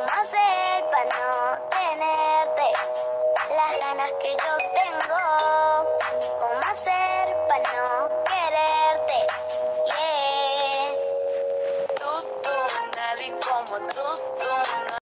¿Cómo hacer para no tenerte las ganas que yo tengo? ¿Cómo hacer para no quererte? Yeah. Tú, nadie como tú.